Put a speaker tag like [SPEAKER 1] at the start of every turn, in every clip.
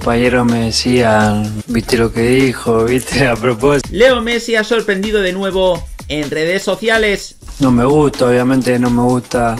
[SPEAKER 1] compañeros me decían, viste lo que dijo, viste a propósito.
[SPEAKER 2] Leo Messi ha sorprendido de nuevo en redes sociales.
[SPEAKER 1] No me gusta, obviamente no me gusta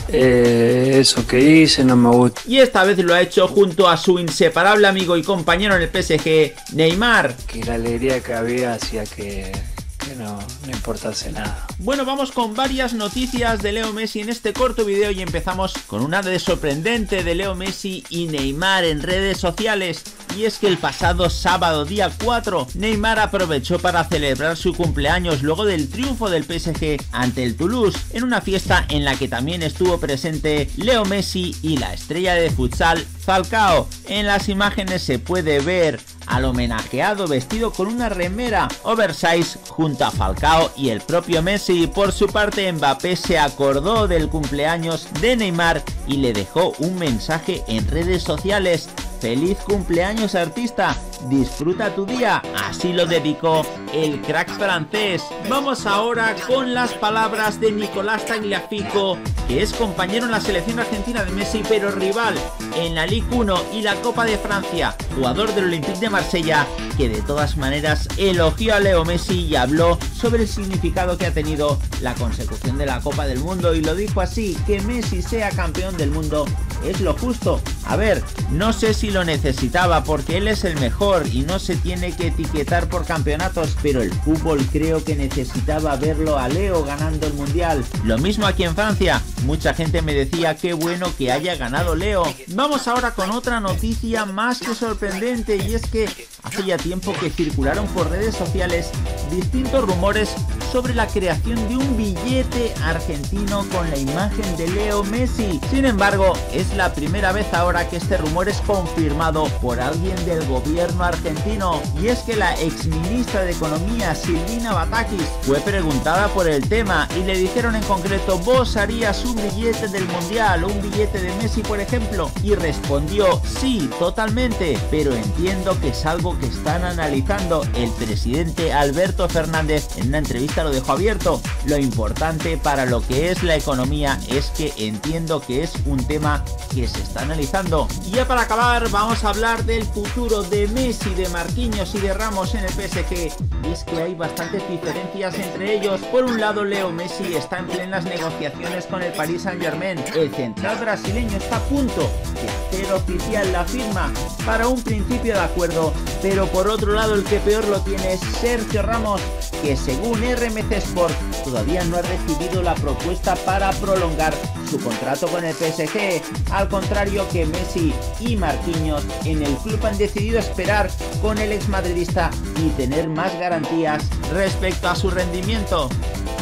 [SPEAKER 1] eso que hice, no me gusta.
[SPEAKER 2] Y esta vez lo ha hecho junto a su inseparable amigo y compañero en el PSG, Neymar.
[SPEAKER 1] Que la alegría que había hacía que no importase nada.
[SPEAKER 2] Bueno, vamos con varias noticias de Leo Messi en este corto video y empezamos con una de sorprendente de Leo Messi y Neymar en redes sociales. Y es que el pasado sábado día 4, Neymar aprovechó para celebrar su cumpleaños luego del triunfo del PSG ante el Toulouse, en una fiesta en la que también estuvo presente Leo Messi y la estrella de futsal Falcao. En las imágenes se puede ver al homenajeado vestido con una remera oversize junto a Falcao y el propio Messi. Por su parte, Mbappé se acordó del cumpleaños de Neymar y le dejó un mensaje en redes sociales: ¡Feliz cumpleaños, artista! Disfruta tu día. Así lo dedicó el crack francés. Vamos ahora con las palabras de Nicolás Tagliafico, que es compañero en la selección argentina de Messi, pero rival en la Ligue 1 y la Copa de Francia, jugador del Olympique de Marsella, que de todas maneras elogió a Leo Messi y habló sobre el significado que ha tenido la consecución de la Copa del Mundo, y lo dijo así: que Messi sea campeón del mundo es lo justo. A ver, no sé si lo necesitaba porque él es el mejor y no se tiene que etiquetar por campeonatos, pero el fútbol creo que necesitaba verlo a Leo ganando el mundial. Lo mismo aquí en Francia, mucha gente me decía qué bueno que haya ganado Leo. Vamos ahora con otra noticia más que sorprendente, y es que hace ya tiempo que circularon por redes sociales distintos rumores sobre la creación de un billete argentino con la imagen de Leo Messi. Sin embargo, es la primera vez ahora que este rumor es confirmado por alguien del gobierno argentino, y es que la exministra de Economía, Silvina Batakis, fue preguntada por el tema y le dijeron en concreto: ¿vos harías un billete del mundial o un billete de Messi, por ejemplo? Y respondió: sí, totalmente, pero entiendo que es algo que están analizando. El presidente Alberto Fernández en una entrevista lo dejó abierto: lo importante para lo que es la economía es que entiendo que es un tema que se está analizando. Y ya para acabar, vamos a hablar del futuro de Messi, de Marquinhos y de Ramos en el PSG. Y es que hay bastantes diferencias entre ellos. Por un lado, Leo Messi está en plenas negociaciones con el Paris Saint-Germain. El central brasileño está a punto de hacer oficial la firma para un principio de acuerdo, pero por otro lado el que peor lo tiene es Sergio Ramos, que según RMC Sport todavía no ha recibido la propuesta para prolongar su contrato con el PSG, al contrario que Messi y Marquinhos. En el club han decidido esperar con el exmadridista y tener más garantías respecto a su rendimiento.